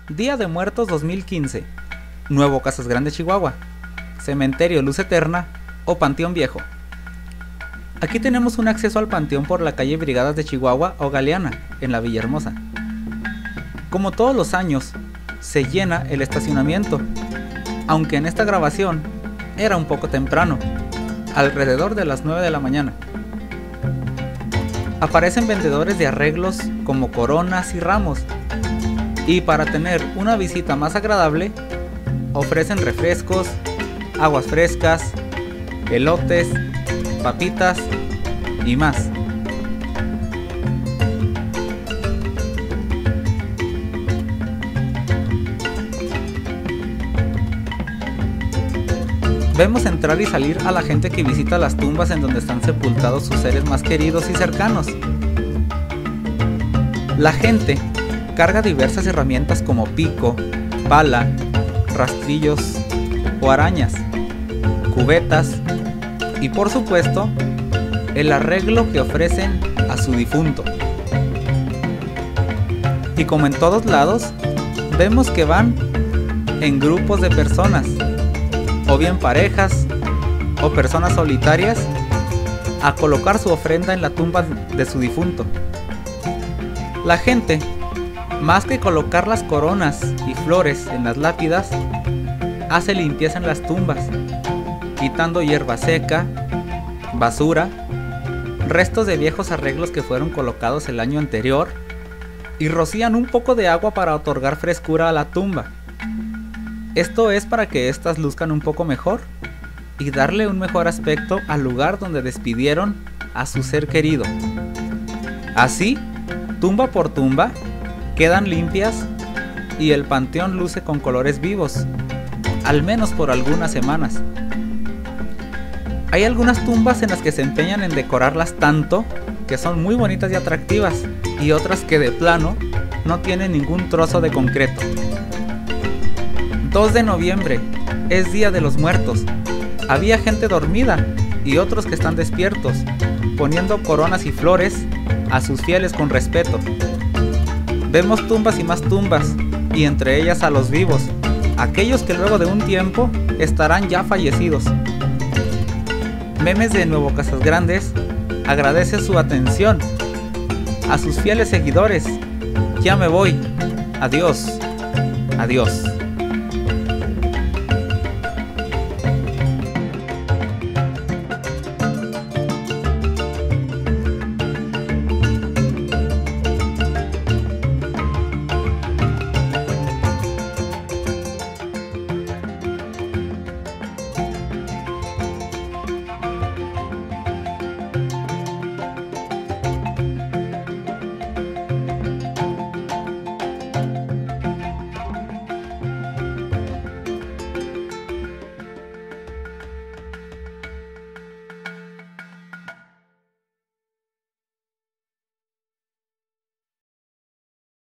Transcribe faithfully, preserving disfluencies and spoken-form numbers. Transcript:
Día de Muertos dos mil quince. Nuevo Casas Grandes, Chihuahua. Cementerio Luz Eterna o Panteón Viejo. Aquí tenemos un acceso al panteón por la calle Brigadas de Chihuahua o Galeana, en la Villahermosa. Como todos los años, se llena el estacionamiento, aunque en esta grabación era un poco temprano, alrededor de las nueve de la mañana. Aparecen vendedores de arreglos como coronas y ramos, y para tener una visita más agradable, ofrecen refrescos, aguas frescas, elotes, papitas y más. Vemos entrar y salir a la gente que visita las tumbas en donde están sepultados sus seres más queridos y cercanos. La gente carga diversas herramientas como pico, pala, rastrillos o arañas, cubetas y por supuesto el arreglo que ofrecen a su difunto. Y como en todos lados, vemos que van en grupos de personas, o bien parejas o personas solitarias, a colocar su ofrenda en la tumba de su difunto. La gente, más que colocar las coronas y flores en las lápidas, hace limpieza en las tumbas, quitando hierba seca, basura, restos de viejos arreglos que fueron colocados el año anterior, y rocían un poco de agua para otorgar frescura a la tumba. Esto es para que éstas luzcan un poco mejor y darle un mejor aspecto al lugar donde despidieron a su ser querido. Así, tumba por tumba, quedan limpias y el panteón luce con colores vivos, al menos por algunas semanas. Hay algunas tumbas en las que se empeñan en decorarlas tanto que son muy bonitas y atractivas, y otras que de plano no tienen ningún trozo de concreto. dos de noviembre, es Día de los Muertos. Había gente dormida y otros que están despiertos, poniendo coronas y flores a sus fieles con respeto. Vemos tumbas y más tumbas, y entre ellas a los vivos, aquellos que luego de un tiempo estarán ya fallecidos. Memes de Nuevo Casas Grandes agradece su atención. A sus fieles seguidores, ya me voy. Adiós. Adiós.